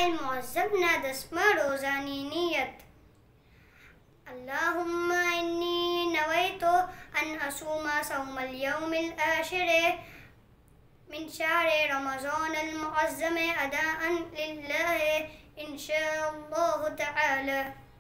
मुअज़्ज़म ना 10वां रोज़ानी नियत। अल्लाहुम्मा इन्नी नवैतु अन असूमा सौमल यौमिल आशिर मिन शहरे रमज़ानिल मुअज़्ज़म अदाअन लिल्लाहि इंशाअल्लाहु तआला।